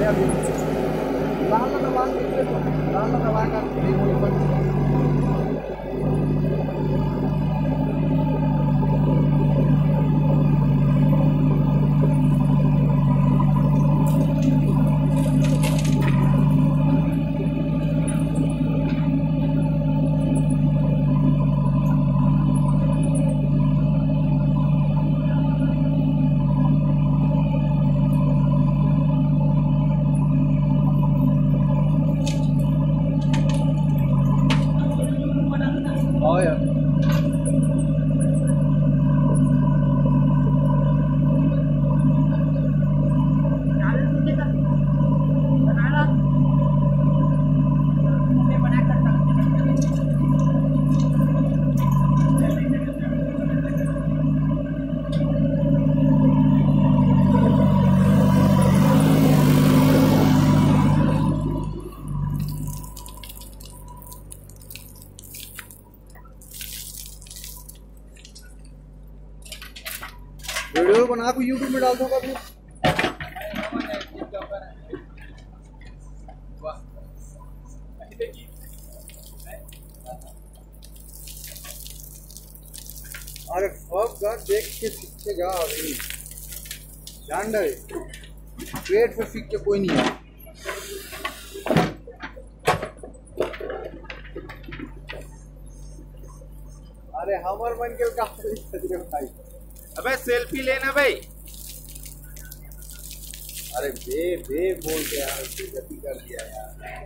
अभी लाल दबा के लाल दबा कर Oh yeah. वीडियो बना को यूट्यूब में डाल दूंगा फिर। अरे फब का देख के सीखेगा अभी जान रहे पेट पे सीख के कोई नहीं है। अरे हमर मन के भाई अबे सेल्फी लेना भाई। अरे बे बोल के यार गति कर दिया यार।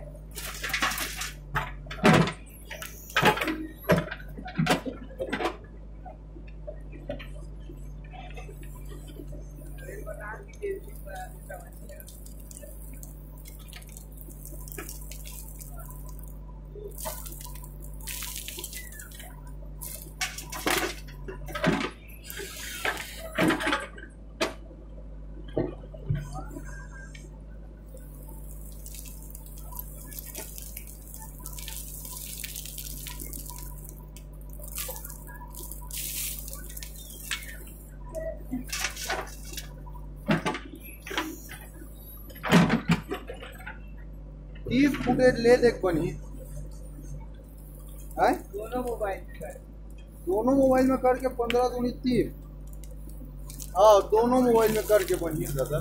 तीस फुटेज ले देख बनी है दोनों मोबाइल में करके 15 दूनी 30। हाँ दोनों मोबाइल में करके बनी दादा।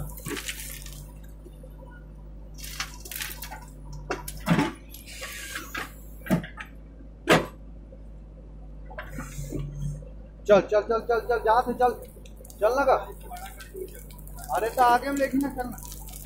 चल चल चल चल चल जहाँ से चल चलना का। अरे तो आगे में लेकिन चलना।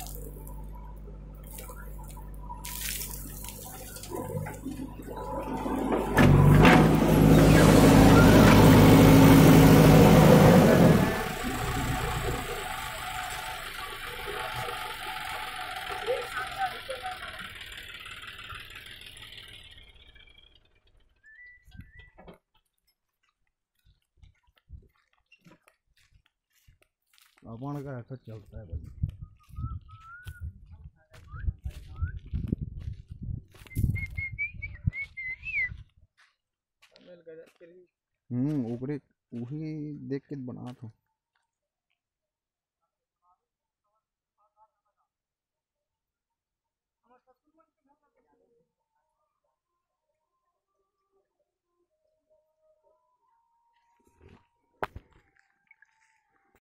अपन का ऐसा चलता है भाई। ऊपरे वही देख के बना था।